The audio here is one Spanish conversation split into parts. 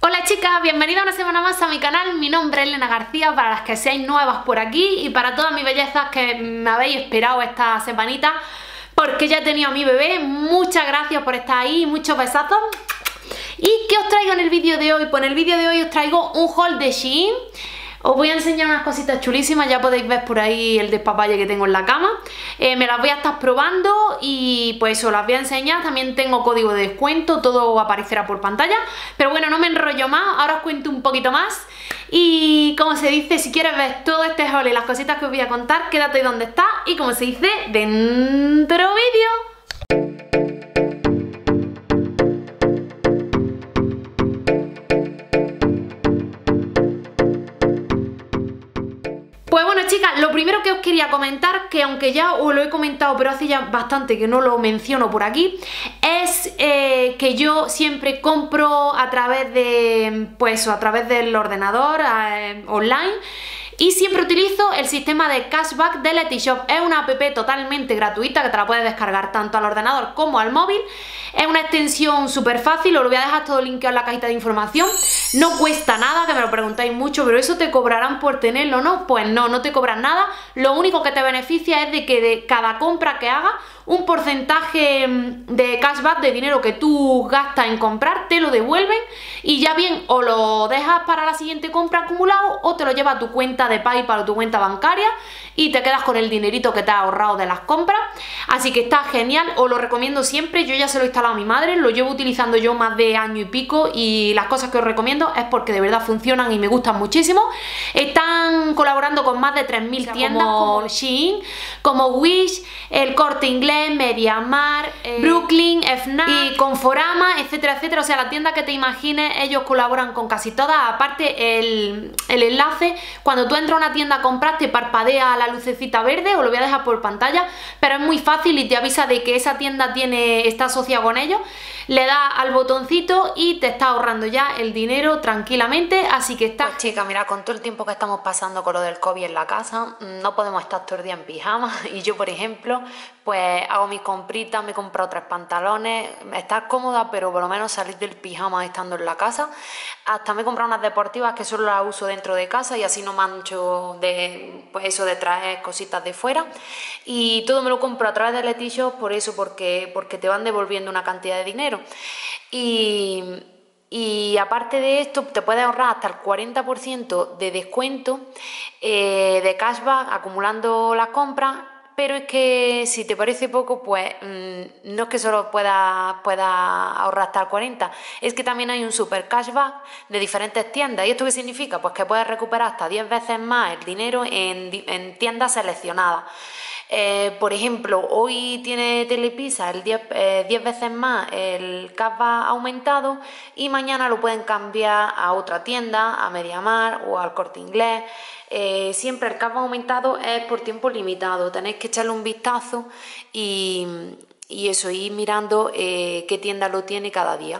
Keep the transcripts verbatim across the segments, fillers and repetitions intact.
Hola chicas, bienvenidas una semana más a mi canal. Mi nombre es Elena García, para las que seáis nuevas por aquí y para todas mis bellezas que me habéis esperado esta semanita porque ya he tenido a mi bebé. Muchas gracias por estar ahí, muchos besazos. ¿Y qué os traigo en el vídeo de hoy? Pues en el vídeo de hoy os traigo un haul de Shein. Os voy a enseñar unas cositas chulísimas, ya podéis ver por ahí el despapalle que tengo en la cama. Eh, me las voy a estar probando y pues eso, las voy a enseñar. También tengo código de descuento, todo aparecerá por pantalla. Pero bueno, no me enrollo más, ahora os cuento un poquito más. Y como se dice, si quieres ver todo este haul y las cositas que os voy a contar, quédate donde está y como se dice, dentro vídeo. Pues bueno chicas, lo primero que os quería comentar, que aunque ya os lo he comentado pero hace ya bastante que no lo menciono por aquí, es eh, que yo siempre compro a través de, pues a través del ordenador eh, online. Y siempre utilizo el sistema de cashback de Letishop. Es una app totalmente gratuita que te la puedes descargar tanto al ordenador como al móvil. Es una extensión súper fácil, os lo voy a dejar todo linkeado en la cajita de información. No cuesta nada, que me lo preguntáis mucho, pero ¿eso te cobrarán por tenerlo, no? Pues no, no te cobran nada. Lo único que te beneficia es de que de cada compra que hagas, un porcentaje de cashback, de dinero que tú gastas en comprar, te lo devuelven y ya bien o lo dejas para la siguiente compra acumulado o te lo llevas a tu cuenta de PayPal o tu cuenta bancaria y te quedas con el dinerito que te has ahorrado de las compras. Así que está genial, os lo recomiendo siempre. Yo ya se lo he instalado a mi madre, lo llevo utilizando yo más de año y pico y las cosas que os recomiendo es porque de verdad funcionan y me gustan muchísimo. Están colaborando con más de tres mil o sea, tiendas como, como Shein, como Wish, el Corte Inglés, MediaMarkt, eh, Brooklyn, Fnac y Conforama, etcétera, etcétera. O sea, la tienda que te imagines, ellos colaboran con casi todas. Aparte, el, el enlace, cuando tú entras a una tienda a comprar, te parpadea la lucecita verde, os lo voy a dejar por pantalla, pero es muy fácil y te avisa de que esa tienda tiene, está asociada con ellos. Le das al botoncito y te está ahorrando ya el dinero tranquilamente, así que está... Pues chicas, mira, con todo el tiempo que estamos pasando con lo del COVID en la casa, no podemos estar todo el día en pijama y yo, por ejemplo, pues hago mis compritas, me compro tres pantalones, estar cómoda, pero por lo menos salir del pijama estando en la casa. Hasta me he comprado unas deportivas que solo las uso dentro de casa y así no mancho de, pues eso de traer cositas de fuera. Y todo me lo compro a través de Letishop por eso, porque, porque te van devolviendo una cantidad de dinero. Y, y aparte de esto te puedes ahorrar hasta el cuarenta por ciento de descuento eh, de cashback acumulando las compras. Pero es que si te parece poco, pues mmm, no es que solo puedas pueda ahorrar hasta el cuarenta, es que también hay un super cashback de diferentes tiendas. ¿Y esto qué significa? Pues que puedes recuperar hasta diez veces más el dinero en, en tiendas seleccionadas. Eh, por ejemplo, hoy tiene Telepizza el diez, eh, diez veces más el cashback aumentado y mañana lo pueden cambiar a otra tienda, a MediaMarkt o al Corte Inglés. Eh, siempre el cashback aumentado es por tiempo limitado, tenéis que echarle un vistazo y, y eso, ir mirando eh, qué tienda lo tiene cada día.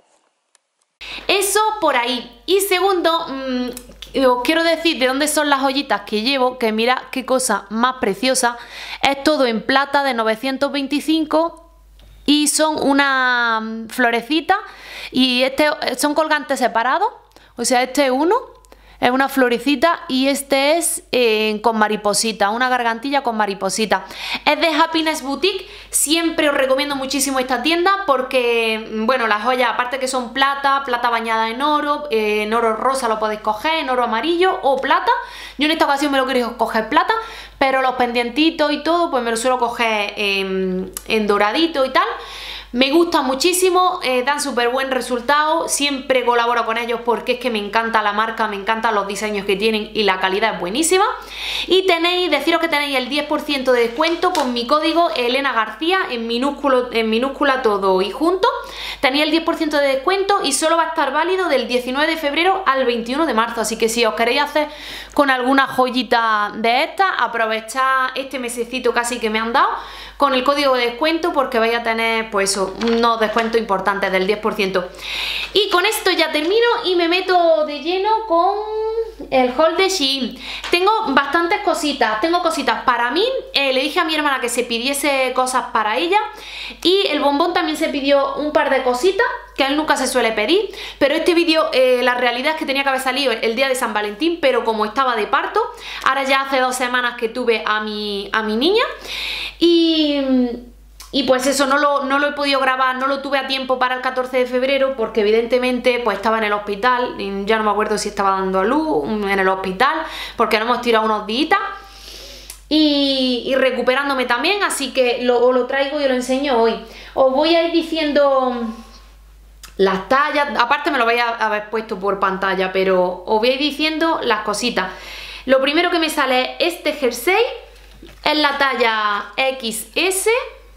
Eso por ahí. Y segundo, mmm, os quiero decir de dónde son las joyitas que llevo, que mirad qué cosa más preciosa. Es todo en plata de novecientos veinticinco y son una florecita y este son colgantes separados, o sea, este es uno. Es una florecita y este es eh, con mariposita, una gargantilla con mariposita. Es de Happiness Boutique, siempre os recomiendo muchísimo esta tienda porque, bueno, las joyas, aparte que son plata, plata bañada en oro, eh, en oro rosa lo podéis coger, en oro amarillo o plata. Yo en esta ocasión me lo quiero coger plata, pero los pendientitos y todo, pues me lo suelo coger en, en doradito y tal. Me gusta muchísimo, eh, dan súper buen resultado, siempre colaboro con ellos porque es que me encanta la marca, me encantan los diseños que tienen y la calidad es buenísima. Y tenéis, deciros que tenéis el diez por ciento de descuento con mi código Elena García, en, minúsculo, en minúscula todo y junto. Tenéis el diez por ciento de descuento y solo va a estar válido del diecinueve de febrero al veintiuno de marzo, así que si os queréis hacer con alguna joyita de estas, aprovechad este mesecito casi que me han dado con el código de descuento porque vais a tener pues eso, unos descuentos importantes del diez por ciento. Y con esto ya termino y me meto de lleno con el haul de Shein. Tengo bastantes cositas, tengo cositas para mí, eh, le dije a mi hermana que se pidiese cosas para ella y el bombón también se pidió un par de cositas. que a él nunca se suele pedir, pero este vídeo eh, la realidad es que tenía que haber salido el día de San Valentín, pero como estaba de parto, ahora ya hace dos semanas que tuve a mi, a mi niña y... Y pues eso, no lo, no lo he podido grabar, no lo tuve a tiempo para el catorce de febrero porque evidentemente pues estaba en el hospital, ya no me acuerdo si estaba dando a luz en el hospital, porque nos hemos tirado unos días y, y recuperándome también, así que lo, lo traigo y lo enseño hoy. Os voy a ir diciendo las tallas, aparte me lo vais a haber puesto por pantalla, pero os voy a ir diciendo las cositas. Lo primero que me sale es este jersey, es la talla equis ese.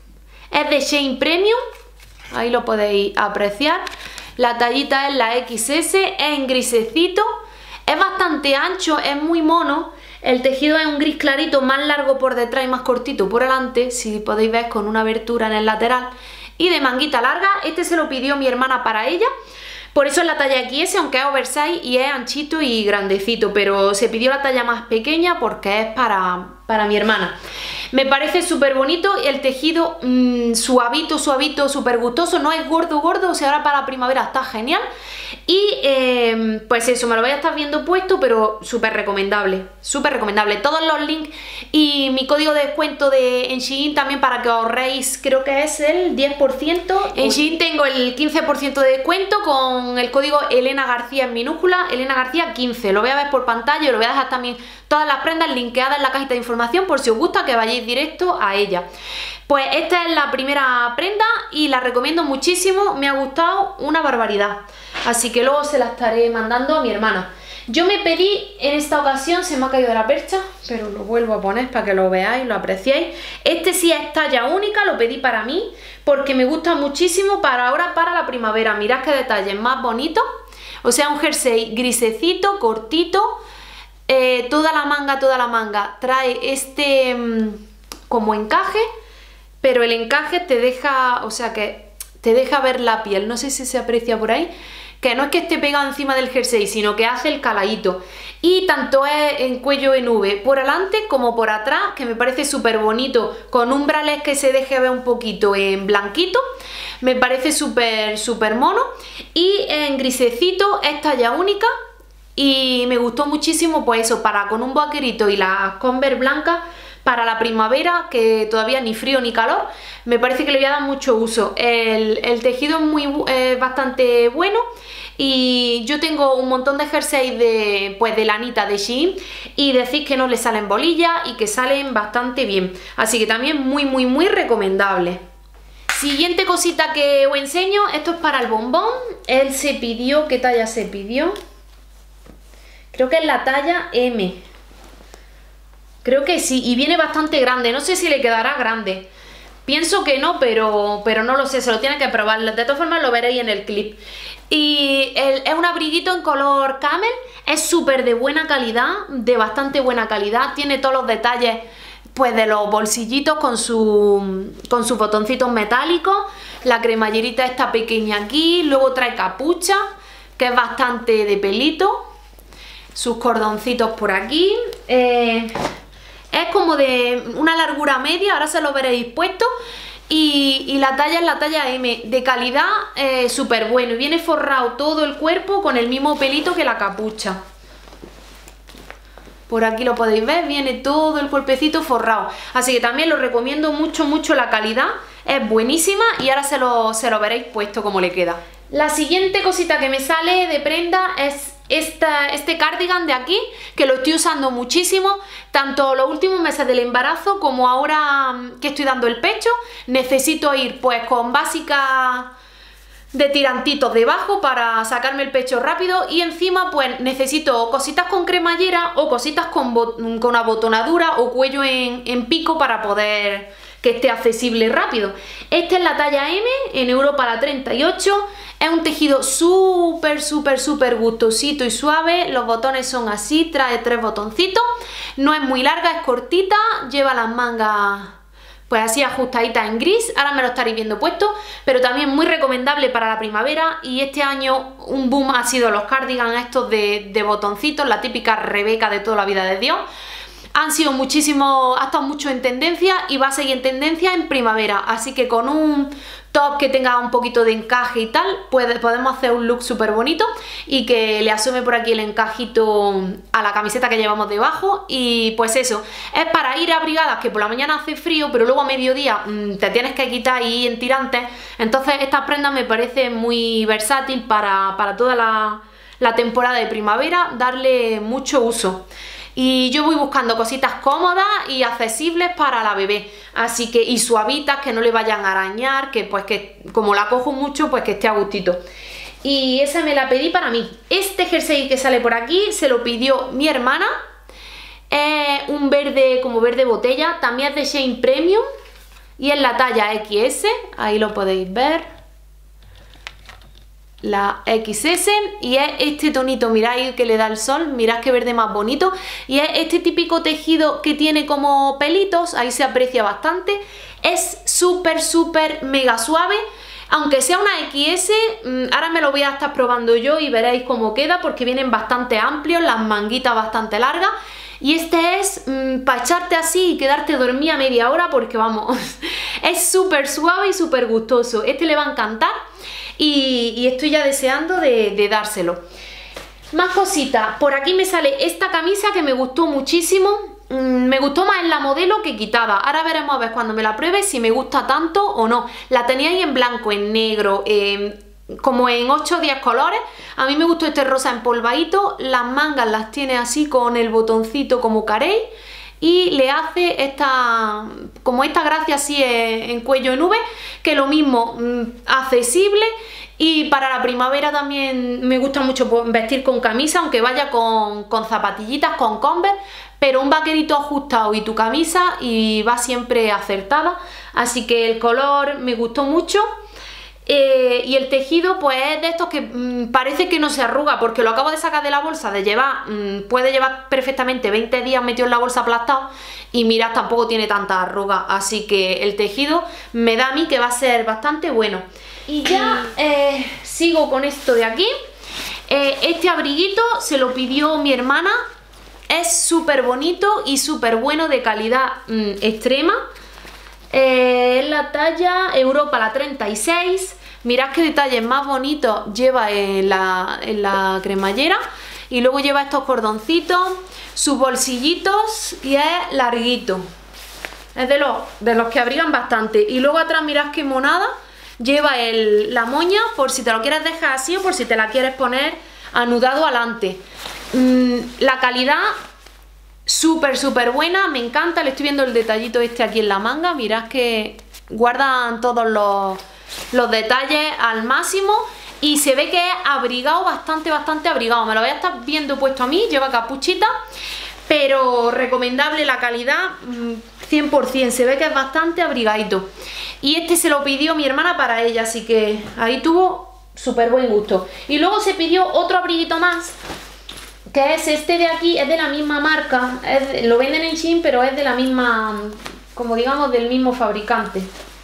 Es de Shein Premium, ahí lo podéis apreciar. La tallita es la equis ese, es en grisecito, es bastante ancho, es muy mono. El tejido es un gris clarito, más largo por detrás y más cortito por delante, si podéis ver, con una abertura en el lateral. Y de manguita larga, este se lo pidió mi hermana para ella. Por eso es la talla equis ese, aunque es oversize y es anchito y grandecito, pero se pidió la talla más pequeña porque es para, para mi hermana. Me parece súper bonito, el tejido mmm, suavito, suavito, súper gustoso, no es gordo, gordo, o sea, ahora para la primavera está genial. Y eh, pues eso, me lo voy a estar viendo puesto, pero súper recomendable, súper recomendable. Todos los links y mi código de descuento de, en Shein también para que ahorréis, creo que es el diez por ciento. En Shein tengo el quince por ciento de descuento con el código Elena García en minúscula, Elena García quince. Lo voy a ver por pantalla y lo voy a dejar también todas las prendas linkeadas en la cajita de información por si os gusta que vayáis directo a ella. Pues esta es la primera prenda y la recomiendo muchísimo, me ha gustado una barbaridad, así que luego se la estaré mandando a mi hermana. Yo me pedí en esta ocasión, se me ha caído de la percha, pero lo vuelvo a poner para que lo veáis, lo apreciéis. Este sí es talla única, lo pedí para mí porque me gusta muchísimo para ahora, para la primavera. Mirad qué detalles más bonitos, o sea, un jersey grisecito, cortito. Eh, toda la manga, toda la manga trae este mmm, como encaje, pero el encaje te deja, o sea que te deja ver la piel, no sé si se aprecia por ahí, que no es que esté pegado encima del jersey, sino que hace el caladito. Y tanto es en cuello en V por delante como por atrás, que me parece súper bonito, con un bralette que se deje ver un poquito en blanquito, me parece súper súper mono. Y en grisecito es talla única. Y me gustó muchísimo, pues eso, para con un vaquerito y las Converse blancas para la primavera, que todavía ni frío ni calor, me parece que le voy a dar mucho uso. El, el tejido es muy, eh, bastante bueno y yo tengo un montón de jerseys de, pues de lanita de Shein y decís que no le salen bolillas y que salen bastante bien. Así que también muy, muy, muy recomendable. Siguiente cosita que os enseño, esto es para el bombón. Él se pidió, ¿qué talla se pidió? Creo que es la talla eme. Creo que sí, y viene bastante grande. No sé si le quedará grande. Pienso que no, pero, pero no lo sé, se lo tiene que probar. De todas formas lo veréis en el clip. Y el, es un abriguito en color camel. Es súper de buena calidad, de bastante buena calidad. Tiene todos los detalles pues de los bolsillitos con, su, con sus botoncitos metálicos. La cremallerita está pequeña aquí. Luego trae capucha, que es bastante de pelito. Sus cordoncitos por aquí, eh, es como de una largura media, ahora se lo veréis puesto, y, y la talla es la talla eme, de calidad eh, súper bueno, y viene forrado todo el cuerpo con el mismo pelito que la capucha. Por aquí lo podéis ver, viene todo el cuerpecito forrado, así que también lo recomiendo mucho, mucho la calidad, es buenísima y ahora se lo, se lo veréis puesto como le queda. La siguiente cosita que me sale de prenda es Esta, este cardigan de aquí, que lo estoy usando muchísimo, tanto los últimos meses del embarazo como ahora que estoy dando el pecho. Necesito ir pues con básicas de tirantitos debajo para sacarme el pecho rápido y encima pues necesito cositas con cremallera o cositas con, con abotonadura o cuello en, en pico para poder que esté accesible rápido. Esta es la talla eme, en Europa la treinta y ocho. Es un tejido súper, súper, súper gustosito y suave. Los botones son así, trae tres botoncitos. No es muy larga, es cortita. Lleva las mangas pues así ajustaditas en gris. Ahora me lo estaréis viendo puesto. Pero también muy recomendable para la primavera. Y este año un boom ha sido los cardigans estos de, de botoncitos. La típica Rebeca de toda la vida de Dios. Han sido muchísimo, ha estado mucho en tendencia y va a seguir en tendencia en primavera. Así que con un top que tenga un poquito de encaje y tal, puede, podemos hacer un look súper bonito y que le asome por aquí el encajito a la camiseta que llevamos debajo. Y pues eso, es para ir abrigadas, que por la mañana hace frío, pero luego a mediodía mmm, te tienes que quitar y ir en tirantes. Entonces estas prendas me parecen muy versátil para, para toda la, la temporada de primavera, darle mucho uso. Y yo voy buscando cositas cómodas y accesibles para la bebé, así que, y suavitas, que no le vayan a arañar, que pues que como la cojo mucho, pues que esté a gustito. Y esa me la pedí para mí. Este jersey que sale por aquí se lo pidió mi hermana, es un verde como verde botella, también es de Shein Premium y es la talla equis ese, ahí lo podéis ver. La equis ese, y es este tonito, mirad que le da el sol, mirad qué verde más bonito, y es este típico tejido que tiene como pelitos, ahí se aprecia bastante, es súper súper mega suave, aunque sea una equis ese, ahora me lo voy a estar probando yo y veréis cómo queda, porque vienen bastante amplios, las manguitas bastante largas, y este es mmm, para echarte así y quedarte dormida media hora, porque vamos, es súper suave y súper gustoso, este le va a encantar. Y, y estoy ya deseando de, de dárselo. Más cositas, por aquí me sale esta camisa que me gustó muchísimo. mm, Me gustó más en la modelo que quitada. Ahora veremos a ver cuando me la pruebe si me gusta tanto o no. La tenía ahí en blanco, en negro, eh, como en ocho o diez colores. A mí me gustó este rosa empolvadito. Las mangas las tiene así con el botoncito como carey, y le hace esta como esta gracia así en cuello en V, que lo mismo, mmm, accesible. Y para la primavera también me gusta mucho vestir con camisa, aunque vaya con, con zapatillitas, con Converse, pero un vaquerito ajustado y tu camisa y va siempre acertada. Así que el color me gustó mucho. Eh, y el tejido pues es de estos que mmm, parece que no se arruga, porque lo acabo de sacar de la bolsa, de llevar, mmm, puede llevar perfectamente veinte días metido en la bolsa aplastado, y mirad, tampoco tiene tanta arruga, así que el tejido me da a mí que va a ser bastante bueno. Y ya eh, sigo con esto de aquí. Eh, este abriguito se lo pidió mi hermana, es súper bonito y súper bueno, de calidad mmm, extrema. Eh, es la talla Europa, la treinta y seis. Mirad qué detalles más bonitos lleva en la, en la cremallera. Y luego lleva estos cordoncitos, sus bolsillitos, y es larguito. Es de los, de los que abrigan bastante. Y luego atrás mirad qué monada. Lleva el, la moña por si te lo quieres dejar así o por si te la quieres poner anudado adelante. Mm, la calidad súper súper buena, me encanta. Le estoy viendo el detallito este aquí en la manga. Mirad que guardan todos los, los detalles al máximo. Y se ve que es abrigado, bastante bastante abrigado. Me lo voy a estar viendo puesto a mí, lleva capuchita, pero recomendable la calidad cien por cien. Se ve que es bastante abrigadito. Y este se lo pidió mi hermana para ella, así que ahí tuvo súper buen gusto. Y luego se pidió otro abriguito más, que es este de aquí, es de la misma marca, es, lo venden en Shein, pero es de la misma, como digamos, del mismo fabricante.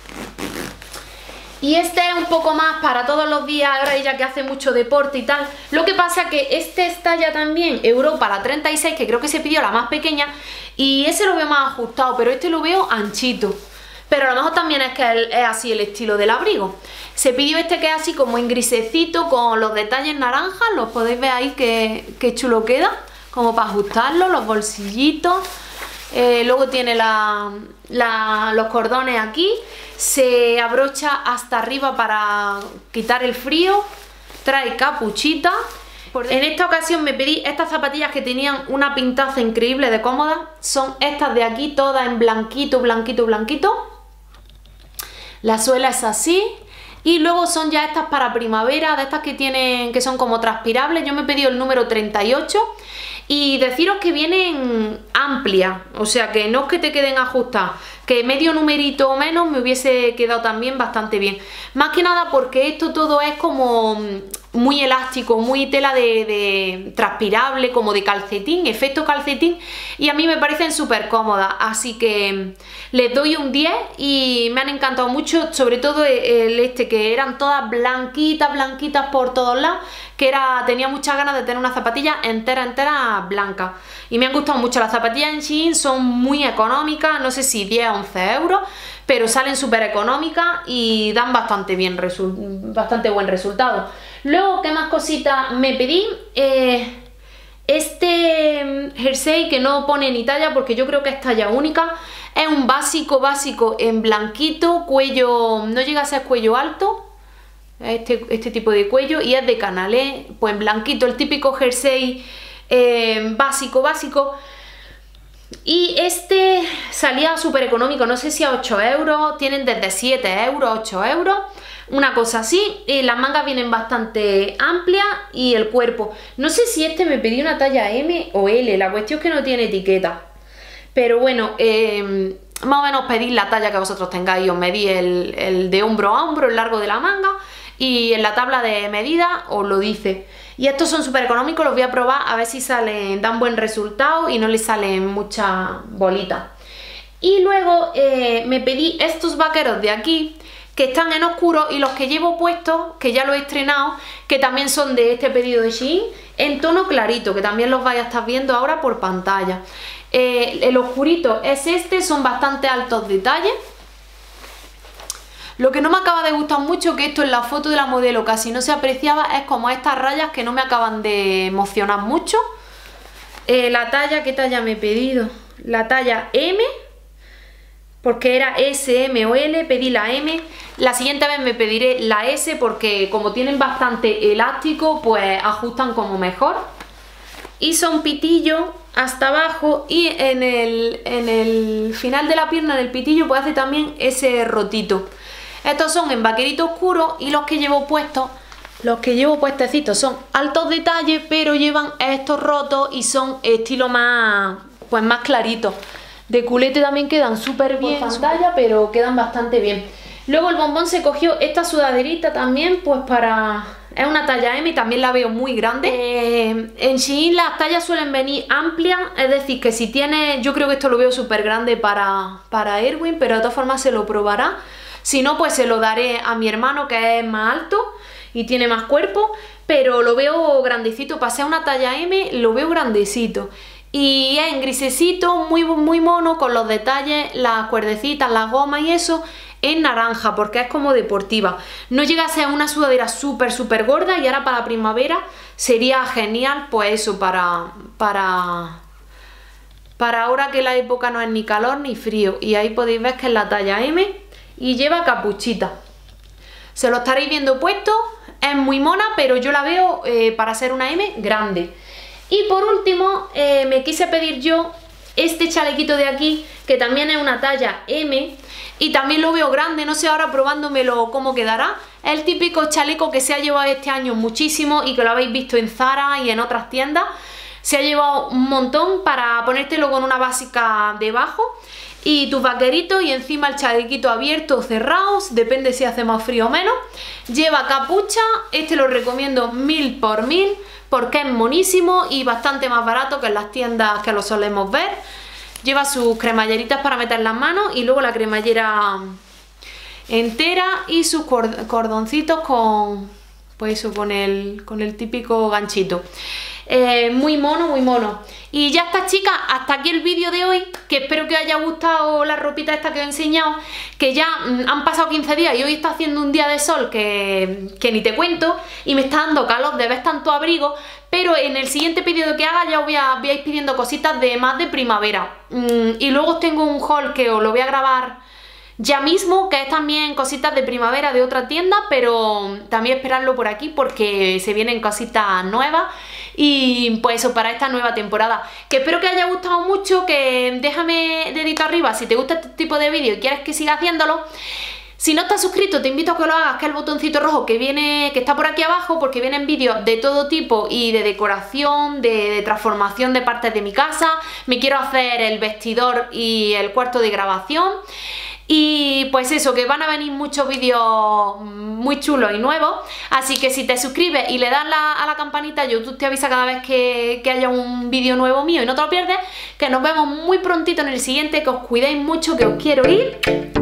Y este es un poco más para todos los días, ahora ella que hace mucho deporte y tal. Lo que pasa que este está ya también Europa, la treinta y seis, que creo que se pidió la más pequeña, y ese lo veo más ajustado, pero este lo veo anchito. Pero a lo mejor también es que es así el estilo del abrigo. Se pidió este que es así como en grisecito, con los detalles naranjas, los podéis ver ahí que, que chulo queda, como para ajustarlo, los bolsillitos. Eh, luego tiene la, la, los cordones aquí, se abrocha hasta arriba para quitar el frío, trae capuchita. En esta ocasión me pedí estas zapatillas que tenían una pintaza increíble de cómodas, son estas de aquí, todas en blanquito, blanquito, blanquito. La suela es así. Y luego son ya estas para primavera, de estas que tienen, que son como transpirables. Yo me he pedido el número treinta y ocho. Y deciros que vienen amplias, o sea que no es que te queden ajustadas, que medio numerito o menos me hubiese quedado también bastante bien. Más que nada porque esto todo es como muy elástico, muy tela de, de transpirable, como de calcetín, efecto calcetín, y a mí me parecen súper cómodas, así que les doy un diez y me han encantado mucho, sobre todo el este, que eran todas blanquitas, blanquitas por todos lados, que era, tenía muchas ganas de tener una zapatilla entera, entera blanca, y me han gustado mucho. Las zapatillas en Shein son muy económicas, no sé si diez once euros, pero salen súper económicas y dan bastante, bien bastante buen resultado. Luego, ¿qué más cositas me pedí? Eh, este jersey que no pone ni talla porque yo creo que es talla única. Es un básico, básico en blanquito, cuello, no llega a ser cuello alto, este, este tipo de cuello, y es de canalé, pues en blanquito, el típico jersey eh, básico, básico. Y este salía súper económico, no sé si a ocho euros, tienen desde siete euros, ocho euros, una cosa así. Y las mangas vienen bastante amplias y el cuerpo, no sé si este me pedí una talla eme o ele, la cuestión es que no tiene etiqueta. Pero bueno, eh, más o menos pedid la talla que vosotros tengáis. Os medí el, el de hombro a hombro, el largo de la manga, y en la tabla de medida os lo dice. Y estos son súper económicos, los voy a probar a ver si salen, dan buen resultado y no les salen muchas bolitas. Y luego eh, me pedí estos vaqueros de aquí, que están en oscuro, y los que llevo puestos, que ya los he estrenado, que también son de este pedido de Shein, en tono clarito, que también los vais a estar viendo ahora por pantalla. Eh, el oscurito es este, son bastante altos detalles. Lo que no me acaba de gustar mucho, que esto en la foto de la modelo casi no se apreciaba, es como estas rayas que no me acaban de emocionar mucho. Eh, la talla, ¿qué talla me he pedido? La talla eme, porque era ese, eme o ele, pedí la eme. La siguiente vez me pediré la ese porque como tienen bastante elástico, pues ajustan como mejor. Y son pitillos hasta abajo, y en el, en el final de la pierna del pitillo pues hace también ese rotito. Estos son en vaquerito oscuro, y los que llevo puestos, los que llevo puestecitos son altos detalles, pero llevan estos rotos y son estilo más, pues más claritos. De culete también quedan súper bien por pantalla, pero quedan bastante bien. Luego el bombón se cogió esta sudaderita también, pues para... Es una talla eme y también la veo muy grande. Eh, en Shein las tallas suelen venir amplias, es decir, que si tiene... Yo creo que esto lo veo súper grande para, para Erwin, pero de todas formas se lo probará. Si no, pues se lo daré a mi hermano, que es más alto y tiene más cuerpo, pero lo veo grandecito. Para ser una talla eme, lo veo grandecito. Y es en grisecito, muy, muy mono, con los detalles, las cuerdecitas, las gomas y eso, en naranja, porque es como deportiva. No llega a ser una sudadera súper, súper gorda, y ahora para la primavera sería genial, pues eso, para, para, para ahora que la época no es ni calor ni frío. Y ahí podéis ver que es la talla eme y lleva capuchita. Se lo estaréis viendo puesto, es muy mona, pero yo la veo eh, para ser una eme grande. Y por último, eh, me quise pedir yo este chalequito de aquí, que también es una talla eme, y también lo veo grande, no sé ahora probándomelo cómo quedará. Es el típico chaleco que se ha llevado este año muchísimo y que lo habéis visto en Zara y en otras tiendas. Se ha llevado un montón para ponértelo con una básica debajo y tus vaqueritos, y encima el chalequito abierto o cerrado, depende si hace más frío o menos. Lleva capucha, este lo recomiendo mil por mil porque es monísimo y bastante más barato que en las tiendas que lo solemos ver. Lleva sus cremalleritas para meter las manos, y luego la cremallera entera y sus cordoncitos con, pues eso, con el, con el típico ganchito. Eh, muy mono, muy mono. Y ya está, chicas, hasta aquí el vídeo de hoy, que espero que os haya gustado la ropita esta que os he enseñado, que ya mm, han pasado quince días y hoy está haciendo un día de sol que, que ni te cuento, y me está dando calor de ver tanto abrigo, pero en el siguiente vídeo que haga ya os voy a, voy a ir pidiendo cositas de más de primavera. Mm, y luego os tengo un haul que os lo voy a grabar ya mismo, que es también cositas de primavera de otra tienda, pero también esperadlo por aquí porque se vienen cositas nuevas. Y pues eso, para esta nueva temporada, que espero que haya gustado mucho, que déjame dedito arriba si te gusta este tipo de vídeo y quieres que siga haciéndolo. Si no estás suscrito, te invito a que lo hagas, que es el botoncito rojo que viene, que está por aquí abajo, porque vienen vídeos de todo tipo y de decoración, de, de transformación de partes de mi casa. Me quiero hacer el vestidor y el cuarto de grabación. Y pues eso, que van a venir muchos vídeos muy chulos y nuevos, así que si te suscribes y le das la, a la campanita, YouTube te avisa cada vez que, que haya un vídeo nuevo mío y no te lo pierdes. Que nos vemos muy prontito en el siguiente, que os cuidéis mucho, que os quiero ir.